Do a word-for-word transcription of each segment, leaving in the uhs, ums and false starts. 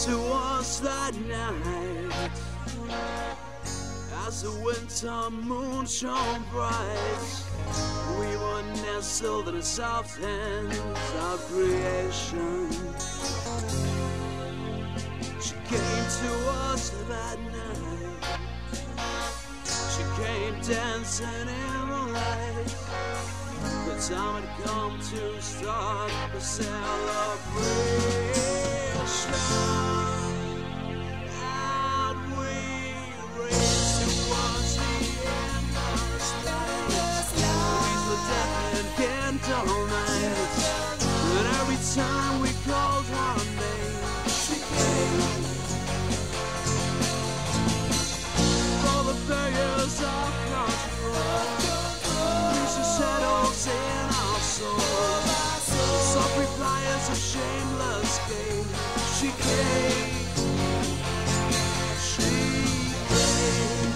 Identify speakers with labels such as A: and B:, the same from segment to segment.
A: to us that night as the winter moon shone bright. We were nestled in the soft hands of creation. She came to us that night. She came dancing in the light. The time had come to start the celebration. And we raced towards the endless light. We were death and candle night. And every time we called her name, she came. For the barriers of control, she settles in our souls. Soft replies a shameless game. She came. She came.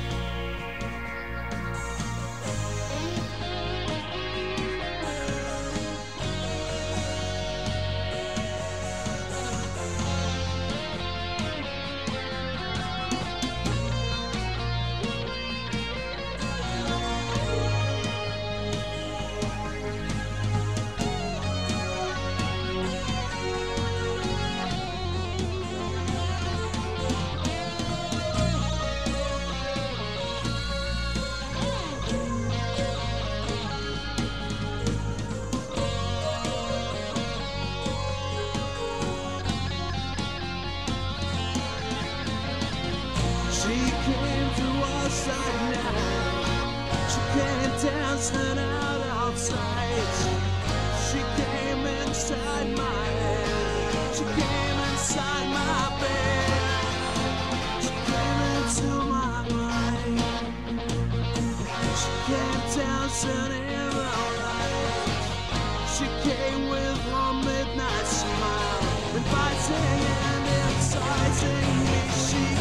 A: She came to us at night. She came dancing out of sight. She came inside my head. She came inside my bed. She came into my mind. She came dancing in the light. She came with her midnight smile, inviting and exciting me. She